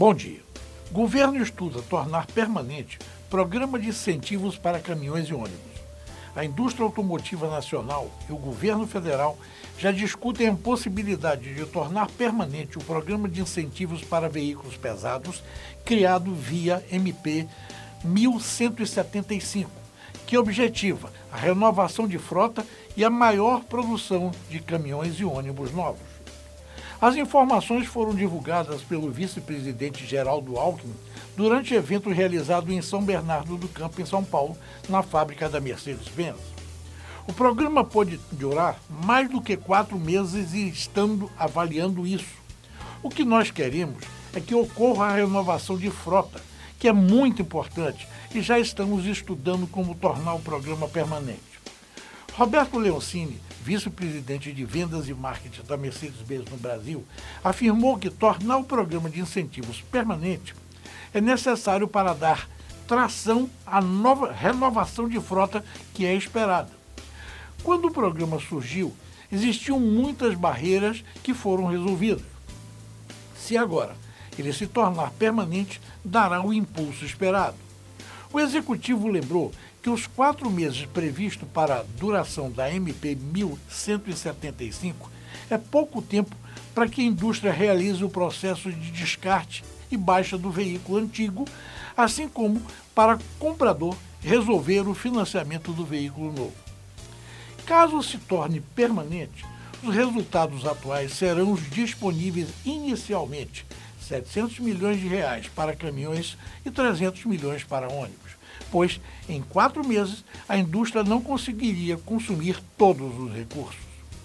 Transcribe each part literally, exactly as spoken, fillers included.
Bom dia. Governo estuda tornar permanente programa de incentivos para caminhões e ônibus. A indústria automotiva nacional e o governo federal já discutem a possibilidade de tornar permanente o programa de incentivos para veículos pesados criado via M P mil cento e setenta e cinco, que objetiva a renovação de frota e a maior produção de caminhões e ônibus novos. As informações foram divulgadas pelo vice-presidente Geraldo Alckmin durante evento realizado em São Bernardo do Campo, em São Paulo, na fábrica da Mercedes-Benz. O programa pode durar mais do que quatro meses e estamos avaliando isso. O que nós queremos é que ocorra a renovação de frota, que é muito importante, e já estamos estudando como tornar o programa permanente. Roberto Leoncini, vice-presidente de vendas e marketing da Mercedes-Benz no Brasil, afirmou que tornar o programa de incentivos permanente é necessário para dar tração à nova renovação de frota que é esperada. Quando o programa surgiu, existiam muitas barreiras que foram resolvidas. Se agora ele se tornar permanente, dará o impulso esperado. O executivo lembrou que os quatro meses previstos para a duração da M P mil cento e setenta e cinco é pouco tempo para que a indústria realize o processo de descarte e baixa do veículo antigo, assim como para o comprador resolver o financiamento do veículo novo. Caso se torne permanente, os resultados atuais serão os disponíveis inicialmente, setecentos milhões de reais para caminhões e trezentos milhões para ônibus, pois em quatro meses a indústria não conseguiria consumir todos os recursos.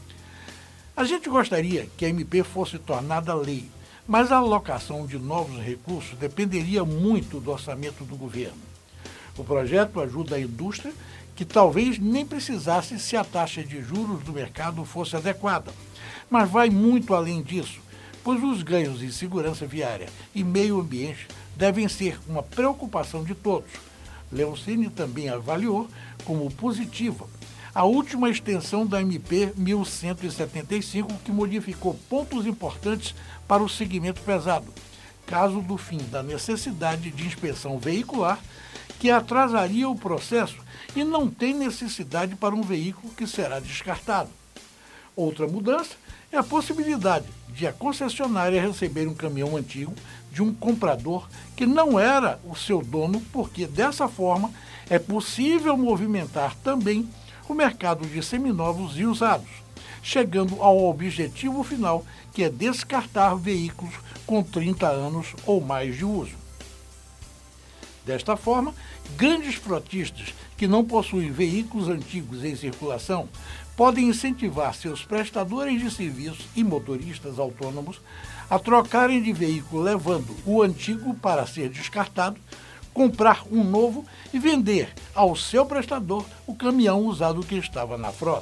A gente gostaria que a M P fosse tornada lei, mas a alocação de novos recursos dependeria muito do orçamento do governo. O projeto ajuda a indústria, que talvez nem precisasse se a taxa de juros do mercado fosse adequada, mas vai muito além disso, pois os ganhos em segurança viária e meio ambiente devem ser uma preocupação de todos. Leoncini também avaliou como positiva a última extensão da M P mil cento e setenta e cinco, que modificou pontos importantes para o segmento pesado, caso do fim da necessidade de inspeção veicular, que atrasaria o processo e não tem necessidade para um veículo que será descartado. Outra mudança é a possibilidade de a concessionária receber um caminhão antigo de um comprador que não era o seu dono, porque dessa forma é possível movimentar também o mercado de seminovos e usados, chegando ao objetivo final, que é descartar veículos com trinta anos ou mais de uso. Desta forma, grandes frotistas que não possuem veículos antigos em circulação podem incentivar seus prestadores de serviços e motoristas autônomos a trocarem de veículo, levando o antigo para ser descartado, comprar um novo e vender ao seu prestador o caminhão usado que estava na frota.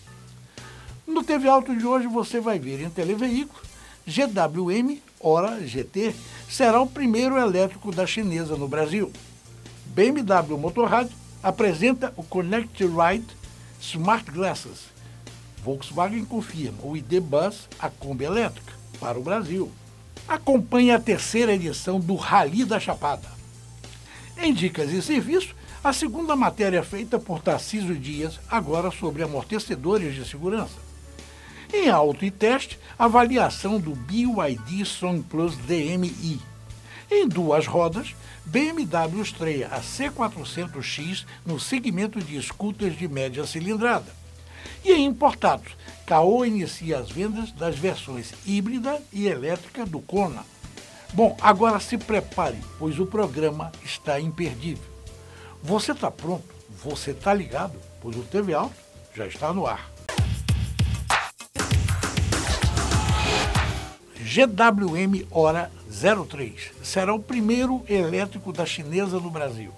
No T V Auto de hoje você vai ver em televeículo G W M Ora G T será o primeiro elétrico da chinesa no Brasil. B M W Motorrad apresenta o Connect Ride Smart Glasses. Volkswagen confirma o I D Buzz, a Kombi elétrica, para o Brasil. Acompanhe a terceira edição do Rally da Chapada. Em Dicas e Serviço, a segunda matéria feita por Tarcísio Dias, agora sobre amortecedores de segurança. Em Auto e Teste, avaliação do B Y D Song Plus D M I. Em duas rodas, B M W estreia a C quatrocentos X no segmento de scooters de média cilindrada. E em importados, Caoa inicia as vendas das versões híbrida e elétrica do Kona. Bom, agora se prepare, pois o programa está imperdível. Você está pronto? Você está ligado? Pois o T V Auto já está no ar. G W M Ora zero três será o primeiro elétrico da chinesa no Brasil.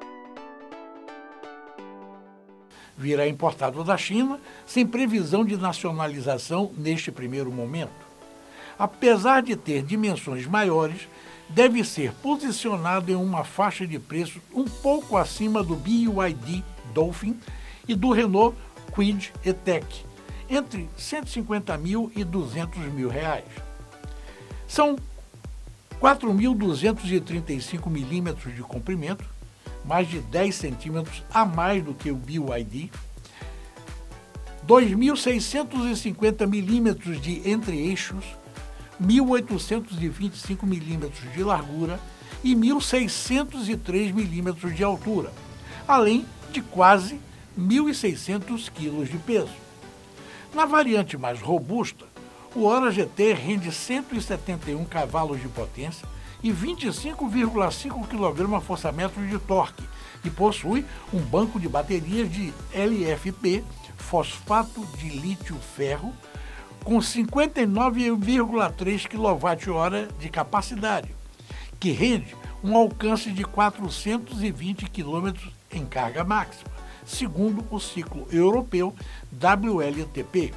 Virá importado da China, sem previsão de nacionalização neste primeiro momento. Apesar de ter dimensões maiores, deve ser posicionado em uma faixa de preço um pouco acima do B Y D Dolphin e do Renault Kwid E-Tech, entre cento e cinquenta mil e duzentos mil reais. São quatro mil duzentos e trinta e cinco milímetros de comprimento, mais de dez centímetros a mais do que o B Y D, dois mil seiscentos e cinquenta milímetros de entre-eixos, mil oitocentos e vinte e cinco milímetros de largura e mil seiscentos e três milímetros de altura, além de quase mil e seiscentos quilos de peso. Na variante mais robusta, o Hora G T rende cento e setenta e um cavalos de potência e vinte e cinco vírgula cinco quilograma-força-metros de torque e possui um banco de baterias de L F P, fosfato de lítio-ferro, com cinquenta e nove vírgula três quilowatt-hora de capacidade, que rende um alcance de quatrocentos e vinte quilômetros em carga máxima, segundo o ciclo europeu W L T P.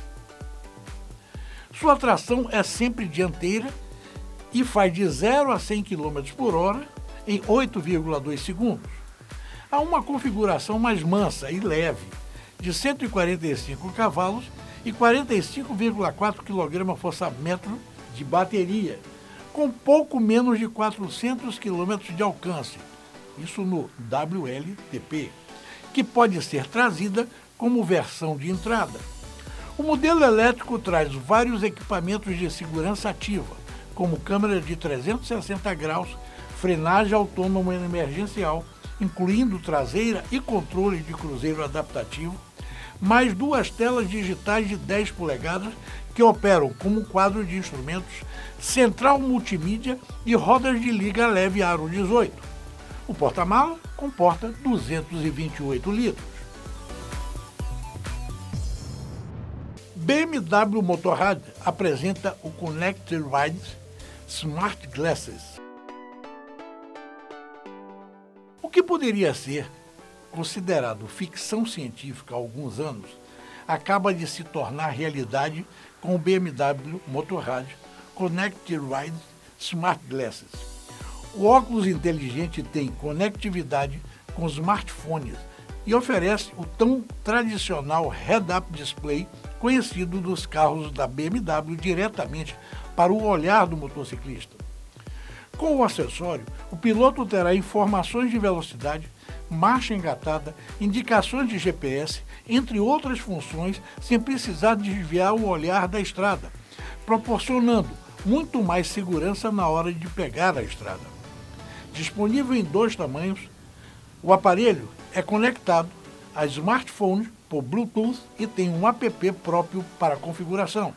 Sua tração é sempre dianteira e faz de zero a cem quilômetros por hora em oito vírgula dois segundos. Há uma configuração mais mansa e leve, de cento e quarenta e cinco cavalos e quarenta e cinco vírgula quatro quilograma-força-metro de bateria, com pouco menos de quatrocentos quilômetros de alcance, isso no W L T P, que pode ser trazida como versão de entrada. O modelo elétrico traz vários equipamentos de segurança ativa, como câmera de trezentos e sessenta graus, frenagem autônoma emergencial, incluindo traseira e controle de cruzeiro adaptativo, mais duas telas digitais de dez polegadas que operam como quadro de instrumentos, central multimídia e rodas de liga leve aro dezoito. O porta-mala comporta duzentos e vinte e oito litros. B M W Motorrad apresenta o Connected Ride Smart Glasses. O que poderia ser considerado ficção científica há alguns anos, acaba de se tornar realidade com o B M W Motorrad Connected Ride Smart Glasses. O óculos inteligente tem conectividade com smartphones e oferece o tão tradicional head-up display conhecido dos carros da B M W diretamente para o olhar do motociclista. Com o acessório, o piloto terá informações de velocidade, marcha engatada, indicações de G P S, entre outras funções, sem precisar desviar o olhar da estrada, proporcionando muito mais segurança na hora de pegar a estrada. Disponível em dois tamanhos, o aparelho é conectado a smartphone por Bluetooth e tem um app próprio para configuração.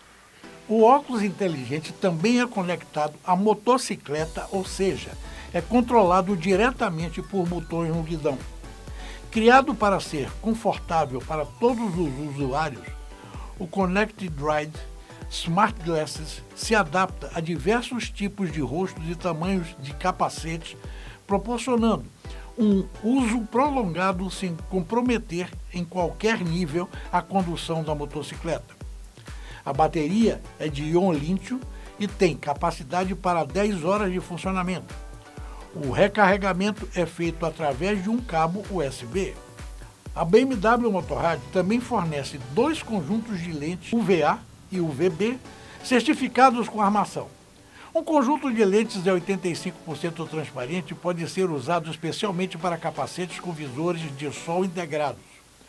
O óculos inteligente também é conectado à motocicleta, ou seja, é controlado diretamente por botões no guidão. Criado para ser confortável para todos os usuários, o Connected Ride Smart Glasses se adapta a diversos tipos de rostos e tamanhos de capacetes, proporcionando um uso prolongado sem comprometer em qualquer nível a condução da motocicleta. A bateria é de íon lítio e tem capacidade para dez horas de funcionamento. O recarregamento é feito através de um cabo U S B. A B M W Motorrad também fornece dois conjuntos de lentes U V A e U V B certificados com armação. Um conjunto de lentes é oitenta e cinco por cento transparente e pode ser usado especialmente para capacetes com visores de sol integrados.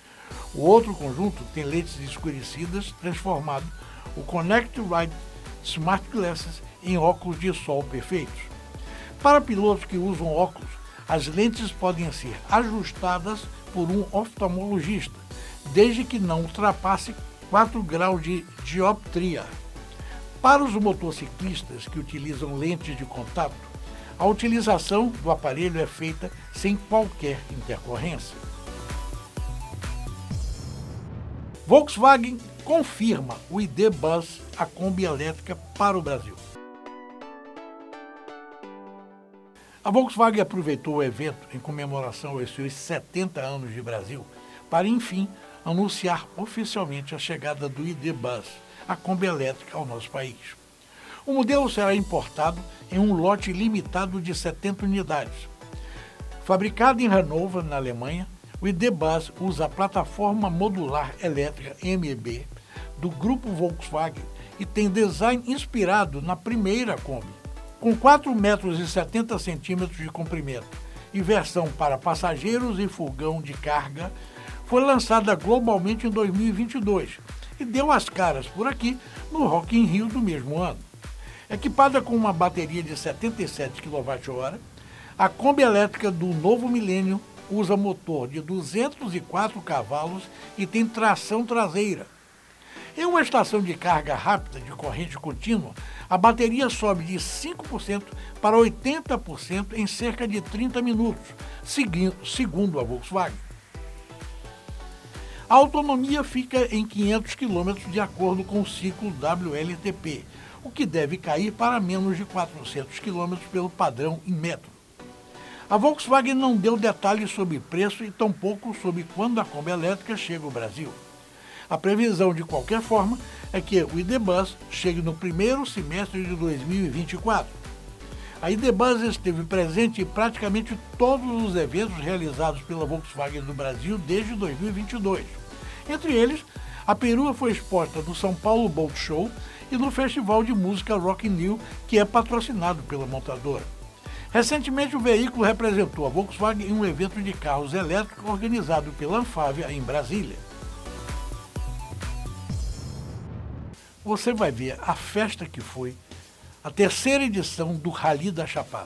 O outro conjunto tem lentes escurecidas, transformando o Connected Ride Smart Glasses em óculos de sol perfeitos. Para pilotos que usam óculos, as lentes podem ser ajustadas por um oftalmologista, desde que não ultrapasse quatro graus de dioptria. Para os motociclistas que utilizam lentes de contato, a utilização do aparelho é feita sem qualquer intercorrência. Volkswagen confirma o I D Buzz, a Kombi elétrica, para o Brasil. A Volkswagen aproveitou o evento em comemoração aos seus setenta anos de Brasil para, enfim, anunciar oficialmente a chegada do I D Buzz, a Kombi elétrica, ao nosso país. O modelo será importado em um lote limitado de setenta unidades. Fabricado em Hannover, na Alemanha, o I D Buzz usa a plataforma modular elétrica M E B do grupo Volkswagen e tem design inspirado na primeira Kombi. com quatro metros e setenta centímetros de comprimento e versão para passageiros e furgão de carga, foi lançada globalmente em dois mil e vinte e dois e deu as caras por aqui no Rock in Rio do mesmo ano. Equipada com uma bateria de setenta e sete quilowatt-hora, a Kombi elétrica do novo milênio usa motor de duzentos e quatro cavalos e tem tração traseira. Em uma estação de carga rápida de corrente contínua, a bateria sobe de cinco por cento para oitenta por cento em cerca de trinta minutos, segundo a Volkswagen. A autonomia fica em quinhentos quilômetros de acordo com o ciclo W L T P, o que deve cair para menos de quatrocentos quilômetros pelo padrão em metro. A Volkswagen não deu detalhes sobre preço e tampouco sobre quando a Kombi elétrica chega ao Brasil. A previsão, de qualquer forma, é que o I D Buzz chegue no primeiro semestre de dois mil e vinte e quatro. A I D Buzz esteve presente em praticamente todos os eventos realizados pela Volkswagen no Brasil desde dois mil e vinte e dois. Entre eles, a perua foi exposta no São Paulo Boat Show e no Festival de Música Rock in Rio, que é patrocinado pela montadora. Recentemente, o veículo representou a Volkswagen em um evento de carros elétricos organizado pela Anfávia, em Brasília. Você vai ver a festa que foi a terceira edição do Rally da Chapada.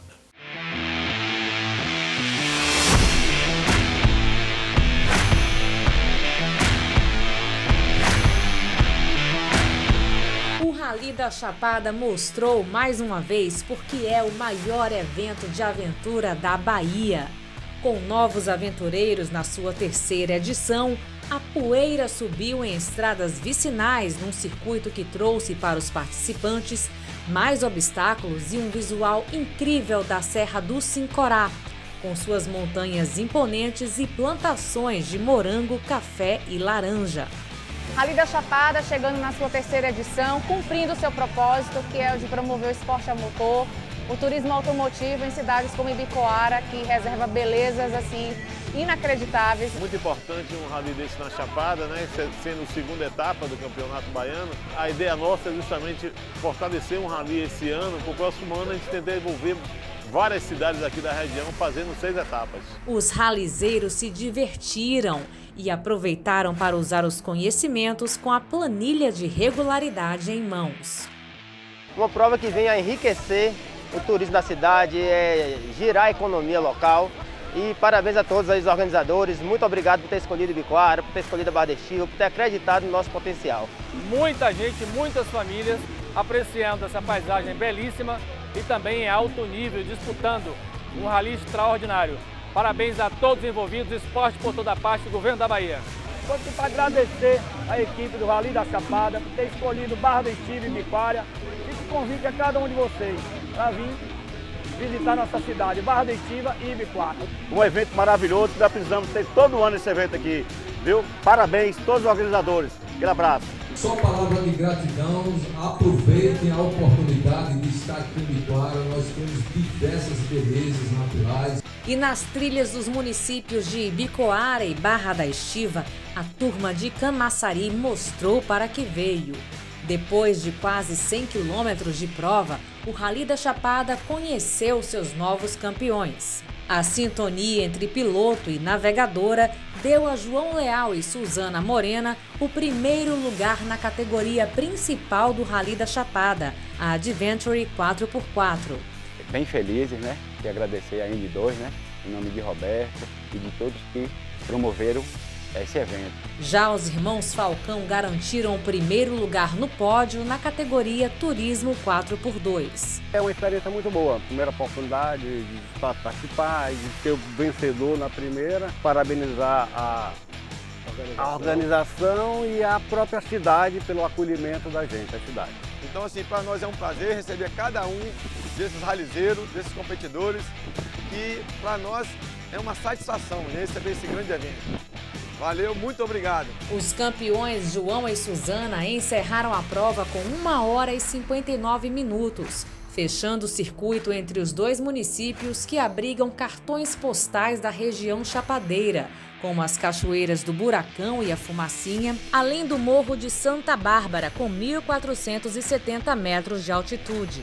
O Rally da Chapada mostrou mais uma vez porque é o maior evento de aventura da Bahia. Com novos aventureiros na sua terceira edição, a poeira subiu em estradas vicinais num circuito que trouxe para os participantes mais obstáculos e um visual incrível da Serra do Sincorá, com suas montanhas imponentes e plantações de morango, café e laranja. Rally da Chapada chegando na sua terceira edição, cumprindo seu propósito, que é o de promover o esporte a motor, o turismo automotivo em cidades como Ibicoara, que reserva belezas assim inacreditáveis. Muito importante um rally desse na Chapada, né? Sendo a segunda etapa do Campeonato Baiano. A ideia nossa é justamente fortalecer um rally esse ano, para o próximo ano a gente tentar envolver várias cidades aqui da região fazendo seis etapas. Os ralizeiros se divertiram e aproveitaram para usar os conhecimentos com a planilha de regularidade em mãos. Uma prova que vem a enriquecer o turismo da cidade, é girar a economia local. E parabéns a todos os organizadores, muito obrigado por ter escolhido Ibicoara, por ter escolhido a Barra da Estiva, por ter acreditado no nosso potencial. Muita gente, muitas famílias apreciando essa paisagem belíssima e também em alto nível, disputando um rally extraordinário. Parabéns a todos os envolvidos, esporte por toda parte, governo da Bahia. Só aqui para agradecer a equipe do Rally da Chapada por ter escolhido Barra da Estiva e Ibicoara. Fico convite a cada um de vocês para vir visitar nossa cidade, Barra da Estiva e Ibicoara. Um evento maravilhoso, nós precisamos ter todo ano esse evento aqui, viu? Parabéns a todos os organizadores. Aquele abraço. Só palavra de gratidão, aproveitem a oportunidade de estar aqui em Ibicoara, nós temos diversas belezas naturais. E nas trilhas dos municípios de Ibicoara e Barra da Estiva, a turma de Camaçari mostrou para que veio. Depois de quase cem quilômetros de prova, o Rally da Chapada conheceu seus novos campeões. A sintonia entre piloto e navegadora deu a João Leal e Suzana Morena o primeiro lugar na categoria principal do Rally da Chapada, a Adventure quatro por quatro. Bem felizes, né? E agradecer a Indy dois, né? Em nome de Roberto e de todos que promoveram esse evento. Já os irmãos Falcão garantiram o primeiro lugar no pódio na categoria Turismo quatro por dois. É uma experiência muito boa, primeira oportunidade de participar e de ser o vencedor na primeira, parabenizar a organização. a organização e a própria cidade pelo acolhimento da gente, a cidade. Então, assim, para nós é um prazer receber cada um desses ralizeiros, desses competidores, que para nós é uma satisfação receber esse grande evento. Valeu, muito obrigado. Os campeões João e Suzana encerraram a prova com uma hora e cinquenta e nove minutos, fechando o circuito entre os dois municípios que abrigam cartões postais da região chapadeira, como as cachoeiras do Buracão e a Fumacinha, além do Morro de Santa Bárbara, com mil quatrocentos e setenta metros de altitude.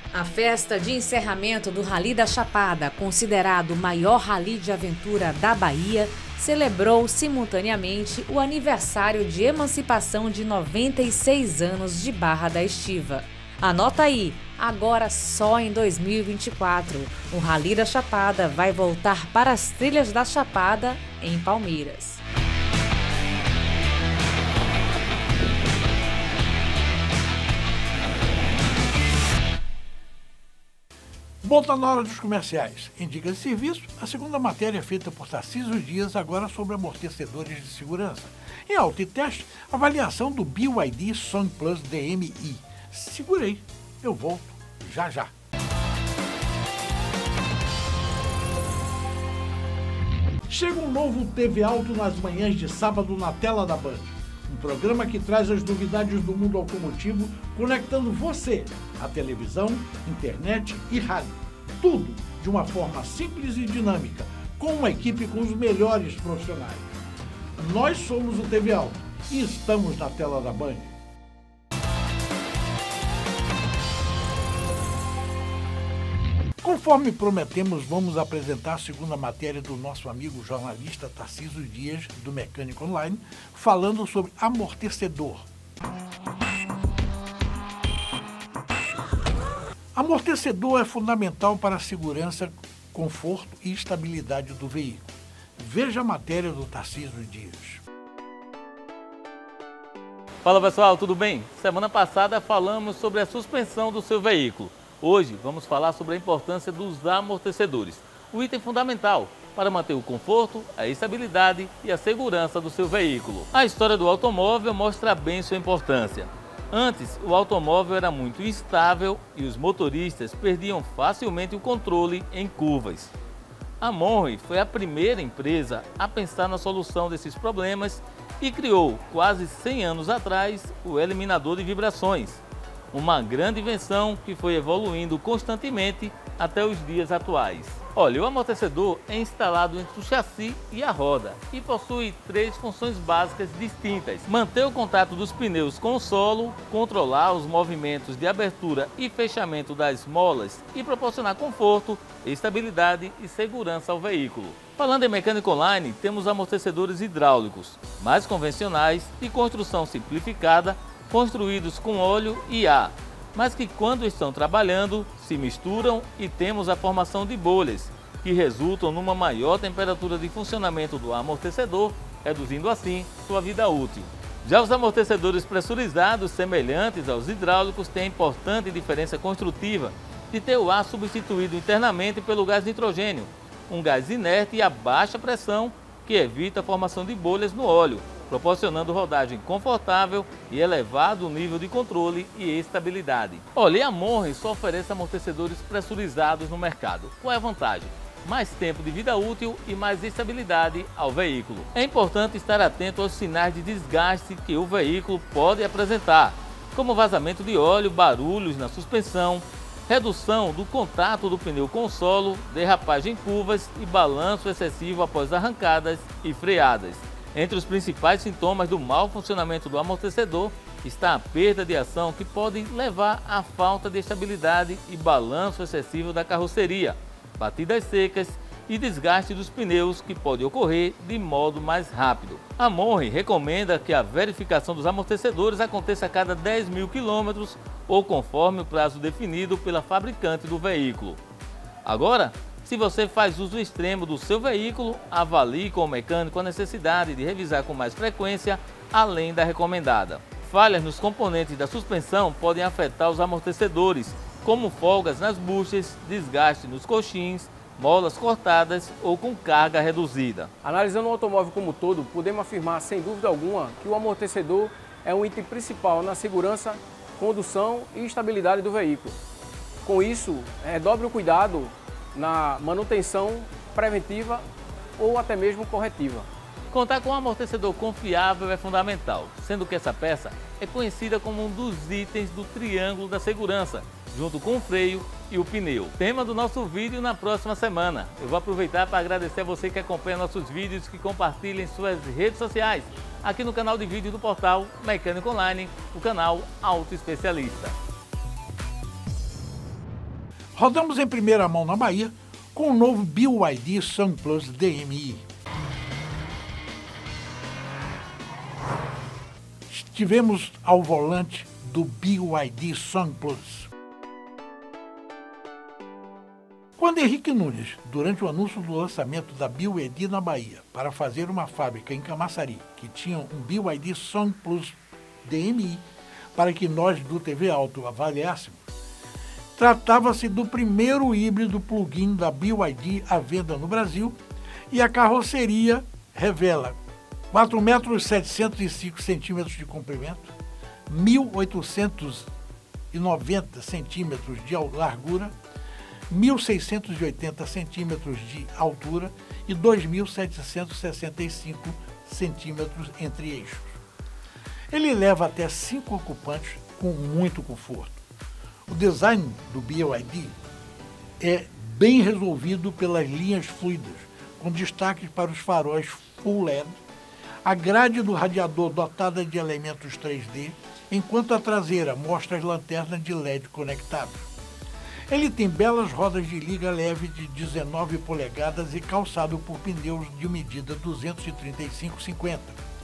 A festa de encerramento do Rally da Chapada, considerado o maior rally de aventura da Bahia, celebrou simultaneamente o aniversário de emancipação de noventa e seis anos de Barra da Estiva. Anota aí, agora só em dois mil e vinte e quatro, o Rally da Chapada vai voltar para as trilhas da Chapada, em Palmeiras. Bom, tá na hora dos comerciais. Em Dicas de Serviço, a segunda matéria é feita por Tarcísio Dias, agora sobre amortecedores de segurança. Em auto e teste, avaliação do B Y D Song Plus D M I. Segurei, eu volto já já. Chega um novo T V Auto nas manhãs de sábado na tela da Band. Um programa que traz as novidades do mundo automotivo, conectando você à televisão, internet e rádio. Tudo de uma forma simples e dinâmica, com uma equipe com os melhores profissionais. Nós somos o T V Auto e estamos na tela da Band. Conforme prometemos, vamos apresentar a segunda matéria do nosso amigo jornalista Tarcísio Dias, do Mecânico Online, falando sobre amortecedor. Amortecedor é fundamental para a segurança, conforto e estabilidade do veículo. Veja a matéria do Tarcísio Dias. Fala pessoal, tudo bem? Semana passada falamos sobre a suspensão do seu veículo. Hoje vamos falar sobre a importância dos amortecedores, o item fundamental para manter o conforto, a estabilidade e a segurança do seu veículo. A história do automóvel mostra bem sua importância. Antes, o automóvel era muito instável e os motoristas perdiam facilmente o controle em curvas. A Monroe foi a primeira empresa a pensar na solução desses problemas e criou, quase cem anos atrás, o eliminador de vibrações. Uma grande invenção que foi evoluindo constantemente até os dias atuais. Olha, o amortecedor é instalado entre o chassi e a roda e possui três funções básicas distintas: manter o contato dos pneus com o solo, controlar os movimentos de abertura e fechamento das molas e proporcionar conforto, estabilidade e segurança ao veículo. Falando em Mecânico Online, temos amortecedores hidráulicos, mais convencionais, de construção simplificada, construídos com óleo e ar, mas que quando estão trabalhando se misturam e temos a formação de bolhas, que resultam numa maior temperatura de funcionamento do amortecedor, reduzindo assim sua vida útil. Já os amortecedores pressurizados, semelhantes aos hidráulicos, têm importante diferença construtiva de ter o ar substituído internamente pelo gás nitrogênio, um gás inerte e a baixa pressão que evita a formação de bolhas no óleo, proporcionando rodagem confortável e elevado nível de controle e estabilidade. Olha, e a Monroe só oferece amortecedores pressurizados no mercado. Qual é a vantagem? Mais tempo de vida útil e mais estabilidade ao veículo. É importante estar atento aos sinais de desgaste que o veículo pode apresentar, como vazamento de óleo, barulhos na suspensão, redução do contato do pneu com o solo, derrapagem em curvas e balanço excessivo após arrancadas e freadas. Entre os principais sintomas do mau funcionamento do amortecedor está a perda de ação, que pode levar à falta de estabilidade e balanço excessivo da carroceria, batidas secas e desgaste dos pneus, que pode ocorrer de modo mais rápido. A Monroe recomenda que a verificação dos amortecedores aconteça a cada dez mil quilômetros ou conforme o prazo definido pela fabricante do veículo. Agora, se você faz uso extremo do seu veículo, avalie com o mecânico a necessidade de revisar com mais frequência, além da recomendada. Falhas nos componentes da suspensão podem afetar os amortecedores, como folgas nas buchas, desgaste nos coxins, molas cortadas ou com carga reduzida. Analisando o automóvel como um todo, podemos afirmar sem dúvida alguma que o amortecedor é um item principal na segurança, condução e estabilidade do veículo. Com isso, redobre o cuidado na manutenção preventiva ou até mesmo corretiva. Contar com um amortecedor confiável é fundamental, sendo que essa peça é conhecida como um dos itens do triângulo da segurança, junto com o freio e o pneu. Tema do nosso vídeo na próxima semana. Eu vou aproveitar para agradecer a você que acompanha nossos vídeos, que compartilha em suas redes sociais, aqui no canal de vídeo do portal Mecânico Online, o canal Auto Especialista. Rodamos em primeira mão na Bahia com o novo B Y D Sun Plus D M I. Estivemos ao volante do B Y D Sun Plus. Quando Henrique Nunes, durante o anúncio do lançamento da B Y D na Bahia, para fazer uma fábrica em Camaçari, que tinha um B Y D Sun Plus D M I, para que nós do T V Auto avaliássemos, tratava-se do primeiro híbrido plug-in da B Y D à venda no Brasil, e a carroceria revela quatro metros e setecentos e cinco centímetros de comprimento, mil oitocentos e noventa centímetros de largura, mil seiscentos e oitenta centímetros de altura e dois mil setecentos e sessenta e cinco centímetros entre eixos. Ele leva até cinco ocupantes com muito conforto. O design do B Y D é bem resolvido pelas linhas fluidas, com destaques para os faróis Full L E D, a grade do radiador dotada de elementos três D, enquanto a traseira mostra as lanternas de L E D conectáveis. Ele tem belas rodas de liga leve de dezenove polegadas e calçado por pneus de medida duzentos e trinta e cinco por cinquenta.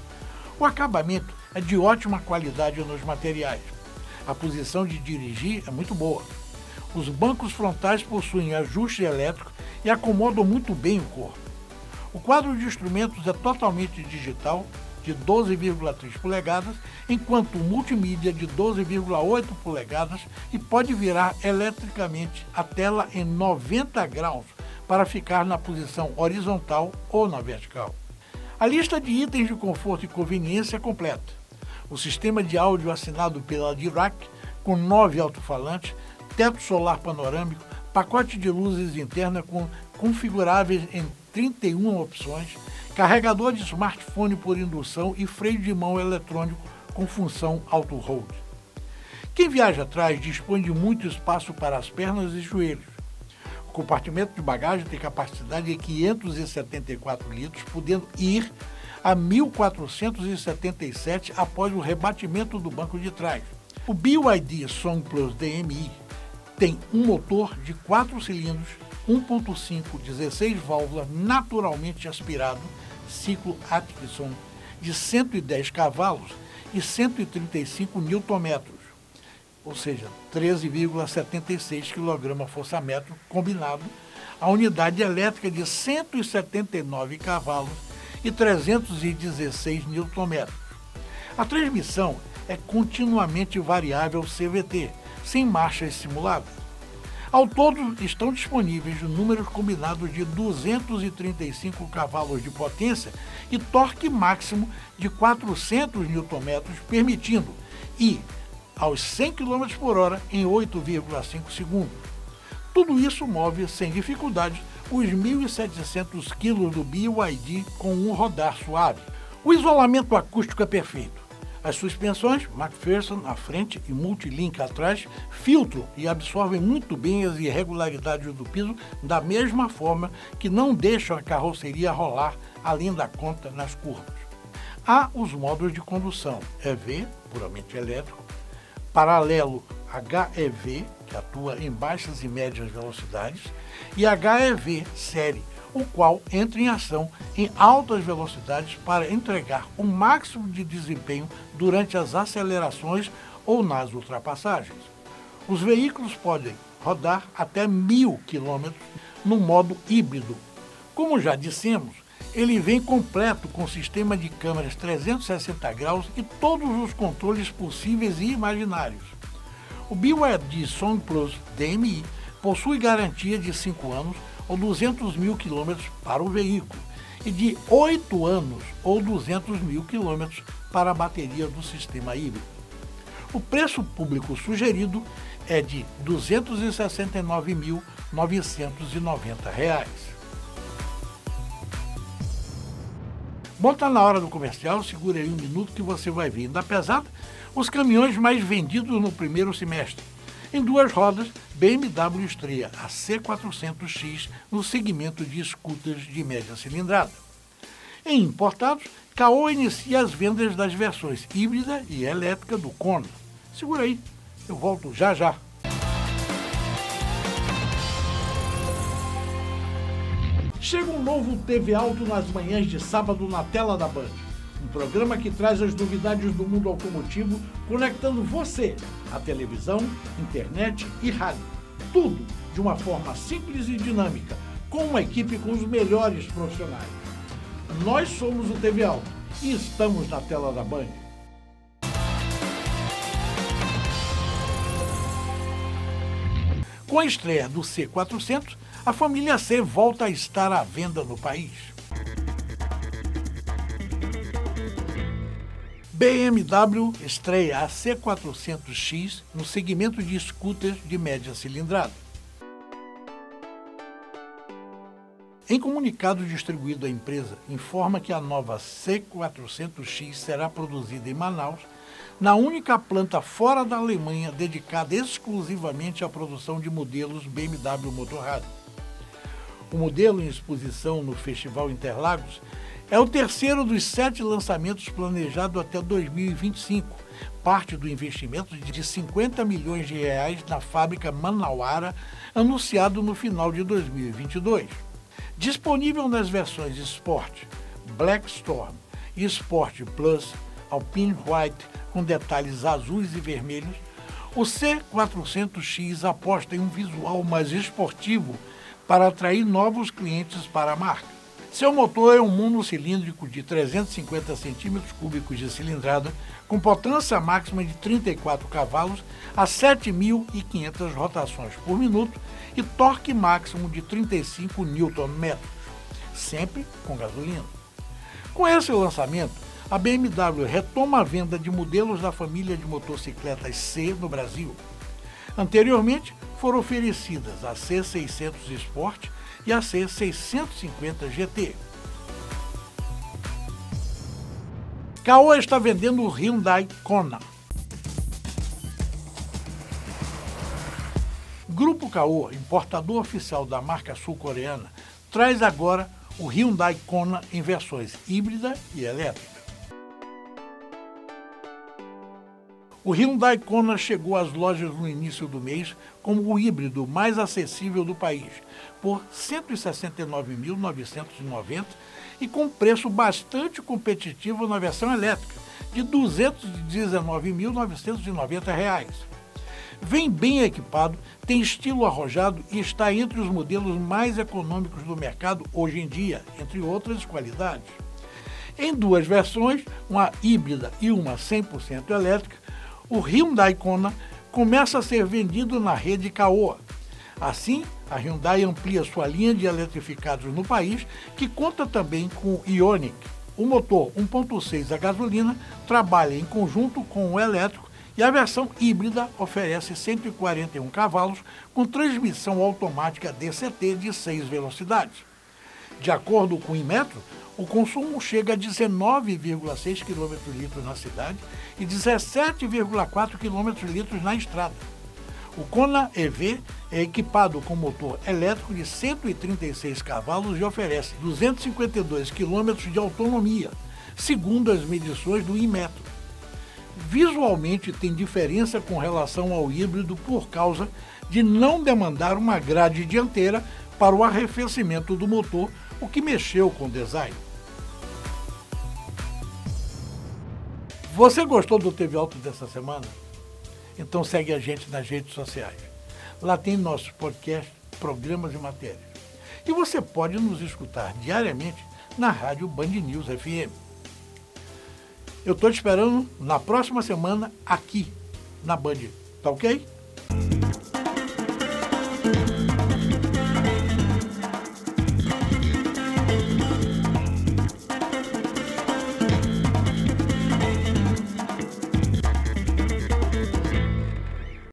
O acabamento é de ótima qualidade nos materiais. A posição de dirigir é muito boa. Os bancos frontais possuem ajuste elétrico e acomodam muito bem o corpo. O quadro de instrumentos é totalmente digital, de doze vírgula três polegadas, enquanto o multimídia é de doze vírgula oito polegadas e pode virar eletricamente a tela em noventa graus para ficar na posição horizontal ou na vertical. A lista de itens de conforto e conveniência é completa. O sistema de áudio assinado pela Dirac, com nove alto-falantes, teto solar panorâmico, pacote de luzes interna com configuráveis em trinta e uma opções, carregador de smartphone por indução e freio de mão eletrônico com função auto-hold. Quem viaja atrás dispõe de muito espaço para as pernas e joelhos. O compartimento de bagagem tem capacidade de quinhentos e setenta e quatro litros, podendo ir a mil quatrocentos e setenta e sete após o rebatimento do banco de trás. O B Y D Sun Plus D M I tem um motor de quatro cilindros, um ponto cinco, dezesseis válvulas, naturalmente aspirado, ciclo Atkinson, de cento e dez cavalos e cento e trinta e cinco newton-metros, ou seja, treze vírgula setenta e seis quilograma-força-metro combinado, a unidade elétrica de cento e setenta e nove cavalos e trezentos e dezesseis newton-metros. A transmissão é continuamente variável C V T, sem marchas simuladas. Ao todo, estão disponíveis números combinados de duzentos e trinta e cinco cavalos de potência e torque máximo de quatrocentos newton-metros, permitindo ir aos cem quilômetros por hora em oito vírgula cinco segundos. Tudo isso move sem dificuldades os mil e setecentos quilos do B Y D com um rodar suave. O isolamento acústico é perfeito. As suspensões McPherson à frente e Multilink atrás filtram e absorvem muito bem as irregularidades do piso, da mesma forma que não deixam a carroceria rolar além da conta nas curvas. Há os modos de condução E V, puramente elétrico, paralelo H E V, que atua em baixas e médias velocidades, e H E V série, o qual entra em ação em altas velocidades para entregar o máximo de desempenho durante as acelerações ou nas ultrapassagens. Os veículos podem rodar até mil quilômetros no modo híbrido. Como já dissemos, ele vem completo com sistema de câmeras trezentos e sessenta graus e todos os controles possíveis e imaginários. O B Y D Sun Plus D M I possui garantia de cinco anos ou duzentos mil quilômetros para o veículo e de oito anos ou duzentos mil quilômetros para a bateria do sistema híbrido. O preço público sugerido é de duzentos e sessenta e nove mil novecentos e noventa reais. Bom, tá na hora do comercial, segura aí um minuto que você vai ver. Da pesada, os caminhões mais vendidos no primeiro semestre. Em duas rodas, B M W estreia a C quatrocentos X no segmento de scooters de média cilindrada. Em importados, Caoa inicia as vendas das versões híbrida e elétrica do Kona. Segura aí, eu volto já já. Chega um novo T V Auto nas manhãs de sábado na tela da Band. Um programa que traz as novidades do mundo automotivo, conectando você à televisão, internet e rádio. Tudo de uma forma simples e dinâmica, com uma equipe com os melhores profissionais. Nós somos o T V Auto e estamos na tela da Band. Com a estreia do C quatrocentos, a família C volta a estar à venda no país. B M W estreia a C quatrocentos X no segmento de scooters de média cilindrada. Em comunicado distribuído, a empresa informa que a nova C quatrocentos X será produzida em Manaus, na única planta fora da Alemanha dedicada exclusivamente à produção de modelos B M W Motorrad. O modelo em exposição no Festival Interlagos é o terceiro dos sete lançamentos planejado até dois mil e vinte e cinco, parte do investimento de cinquenta milhões de reais na fábrica manauara, anunciado no final de dois mil e vinte e dois. Disponível nas versões Sport, Black Storm e Sport Plus, Alpine White com detalhes azuis e vermelhos, o C quatrocentos X aposta em um visual mais esportivo para atrair novos clientes para a marca. Seu motor é um monocilíndrico de trezentos e cinquenta centímetros cúbicos de cilindrada, com potência máxima de trinta e quatro cavalos a sete mil e quinhentas rotações por minuto e torque máximo de trinta e cinco newton-metros, sempre com gasolina. Com esse lançamento, a B M W retoma a venda de modelos da família de motocicletas C no Brasil. Anteriormente, foram oferecidas a C seiscentos Sport e a C seiscentos e cinquenta G T. Caoa está vendendo o Hyundai Kona. Grupo Caoa, importador oficial da marca sul-coreana, traz agora o Hyundai Kona em versões híbrida e elétrica. O Hyundai Kona chegou às lojas no início do mês como o híbrido mais acessível do país, por cento e sessenta e nove mil novecentos e noventa reais e com preço bastante competitivo na versão elétrica, de duzentos e dezenove mil novecentos e noventa reais. Vem bem equipado, tem estilo arrojado e está entre os modelos mais econômicos do mercado hoje em dia, entre outras qualidades. Em duas versões, uma híbrida e uma cem por cento elétrica, o Hyundai Kona começa a ser vendido na rede Caoa. Assim, a Hyundai amplia sua linha de eletrificados no país, que conta também com o Ioniq. O motor um ponto seis a gasolina trabalha em conjunto com o elétrico e a versão híbrida oferece cento e quarenta e um cavalos com transmissão automática D C T de seis velocidades. De acordo com o Inmetro, o consumo chega a dezenove vírgula seis quilômetros litros na cidade e dezessete vírgula quatro quilômetros litros na estrada. O Kona E V é equipado com motor elétrico de cento e trinta e seis cavalos e oferece duzentos e cinquenta e dois quilômetros de autonomia, segundo as medições do Inmetro. Visualmente tem diferença com relação ao híbrido por causa de não demandar uma grade dianteira para o arrefecimento do motor, o que mexeu com o design. Você gostou do T V Auto dessa semana? Então segue a gente nas redes sociais. Lá tem nossos podcasts, programas e matérias. E você pode nos escutar diariamente na rádio Band News F M. Eu estou te esperando na próxima semana aqui na Band. Tá ok?